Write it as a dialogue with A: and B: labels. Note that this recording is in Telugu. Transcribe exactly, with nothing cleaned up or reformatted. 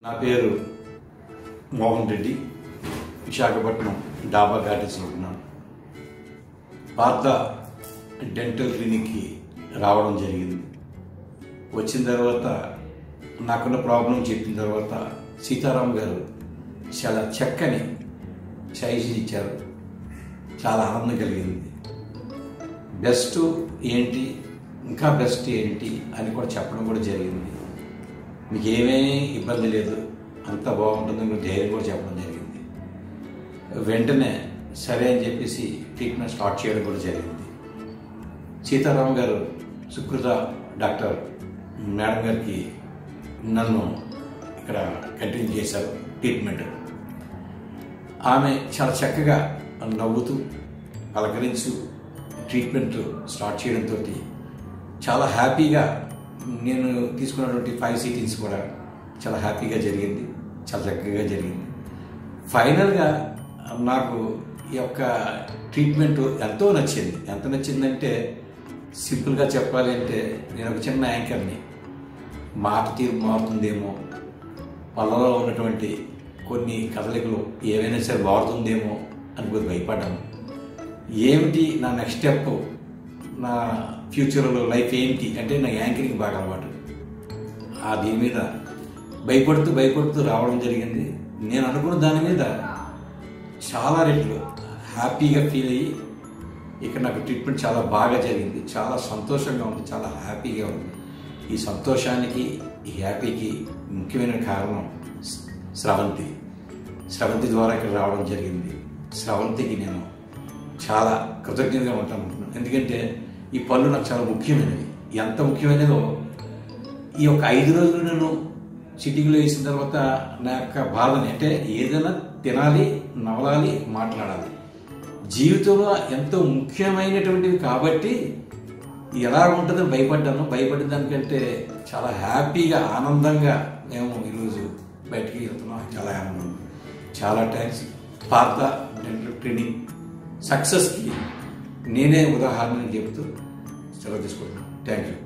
A: నా పేరు మోహన్ రెడ్డి, విశాఖపట్నం డాబా గార్డెన్స్లో ఉంటున్నాను. పార్థ డెంటల్ క్లినిక్కి రావడం జరిగింది. వచ్చిన తర్వాత నాకున్న ప్రాబ్లం చెప్పిన తర్వాత సీతారాం గారు చాలా చక్కని సజెషన్ ఇచ్చారు. చాలా ఆనందం కలిగింది. బెస్ట్ ఏంటి, ఇంకా బెస్ట్ ఏంటి అని కూడా చెప్పడం కూడా జరిగింది. మీకు ఏమేమి ఇబ్బంది లేదు, అంత బాగుంటుంది, మీరు ధైర్యం కూడా చెప్పడం జరిగింది. వెంటనే సరే అని చెప్పేసి ట్రీట్మెంట్ స్టార్ట్ చేయడం కూడా జరిగింది. సీతారాం గారు సుకృత డాక్టర్ మేడం గారికి నన్ను ఇక్కడ కంటిన్యూ చేశారు ట్రీట్మెంట్. ఆమె చాలా చక్కగా నవ్వుతూ పలకరించు ట్రీట్మెంట్ స్టార్ట్ చేయడంతో చాలా హ్యాపీగా నేను తీసుకున్నటువంటి ఫైవ్ సిట్టింగ్స్ కూడా చాలా హ్యాపీగా జరిగింది, చాలా చక్కగా జరిగింది. ఫైనల్గా నాకు ఈ యొక్క ట్రీట్మెంట్ ఎంతో నచ్చింది. ఎంత నచ్చిందంటే సింపుల్గా చెప్పాలి అంటే, నేను ఒక చిన్న యాంకర్ని, మాట తీరు మారుతుందేమో, పళ్ళలో ఉన్నటువంటి కొన్ని కదలికలు ఏవైనా సరే మారుతుందేమో అని కొద్దిగా భయపడ్డాను. ఏమిటి నా నెక్స్ట్ స్టెప్, నా ఫ్యూచర్లో లైఫ్ ఏంటి అంటే నా యాంకరింగ్ బాగా అలవాటు. ఆ దీని మీద భయపడుతూ భయపడుతూ రావడం జరిగింది. నేను అనుకున్న దాని మీద చాలా రెట్లు హ్యాపీగా ఫీల్ అయ్యి ఇక్కడ నాకు ట్రీట్మెంట్ చాలా బాగా జరిగింది. చాలా సంతోషంగా ఉంది, చాలా హ్యాపీగా ఉంది. ఈ సంతోషానికి, ఈ హ్యాపీకి ముఖ్యమైన కారణం స్రవంతి. స్రవంతి ద్వారా ఇక్కడ రావడం జరిగింది. స్రవంతికి నేను చాలా కృతజ్ఞతగా ఉంటాను. ఎందుకంటే ఈ పళ్ళు నాకు చాలా ముఖ్యమైనవి. ఎంత ముఖ్యమైనదో ఈ యొక్క ఐదు రోజులు నేను సిట్టింగ్లో వేసిన తర్వాత నా యొక్క బాధని, అంటే ఏదైనా తినాలి, నవలాలి, మాట్లాడాలి, జీవితంలో ఎంతో ముఖ్యమైనటువంటివి కాబట్టి ఎలా ఉంటుందని భయపడ్డాను. భయపడిన దానికంటే చాలా హ్యాపీగా, ఆనందంగా మేము ఈరోజు బయటికి వెళ్తున్నాం. చాలా ఆనందం. చాలా థ్యాంక్స్. పార్థ డెంటల్ క్లినిక్ సక్సెస్కి నేనే ఉదాహరణ చెప్తూ సెలవు తీసుకుంటున్నాను. Thank you.